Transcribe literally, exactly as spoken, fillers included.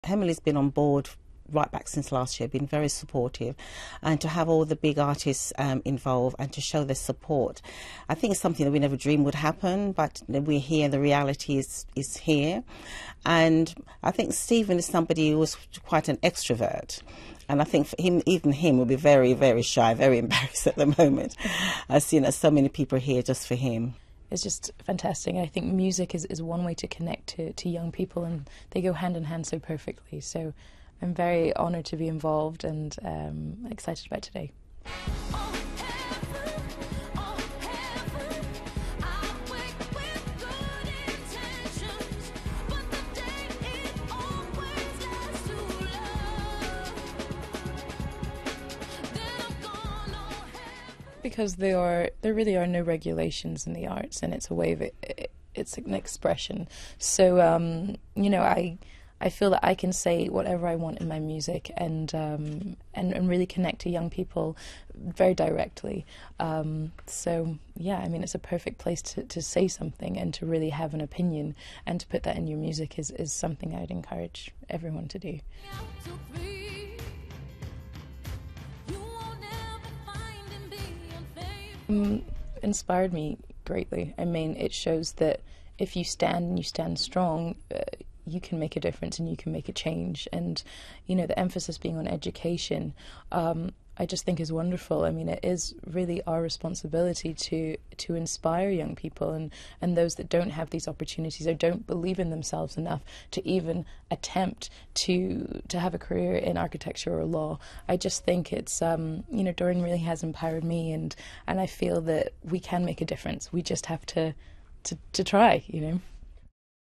Emeli's been on board right back since last year, been very supportive, and to have all the big artists um, involved and to show their support, I think it's something that we never dreamed would happen, but we're here, the reality is, is here. And I think Stephen is somebody who was quite an extrovert. And I think for him, even him will be very, very shy, very embarrassed at the moment. As you know, so many people here just for him. It's just fantastic. I think music is, is one way to connect to, to young people, and they go hand in hand so perfectly. So I'm very honoured to be involved and um, excited about today. Because there are, there really are no regulations in the arts, and it's a way of it, it it's an expression. So um, you know, I I feel that I can say whatever I want in my music, and um, and and really connect to young people very directly. Um, so yeah, I mean, it's a perfect place to to say something and to really have an opinion, and to put that in your music is is something I'd encourage everyone to do. Um, inspired me greatly. I mean, it shows that if you stand and you stand strong, uh, you can make a difference and you can make a change. And, you know, the emphasis being on education, um, I just think is wonderful. I mean, it is really our responsibility to to inspire young people and, and those that don't have these opportunities or don't believe in themselves enough to even attempt to to have a career in architecture or law. I just think it's, um, you know, Doreen really has empowered me, and, and I feel that we can make a difference. We just have to, to, to try, you know.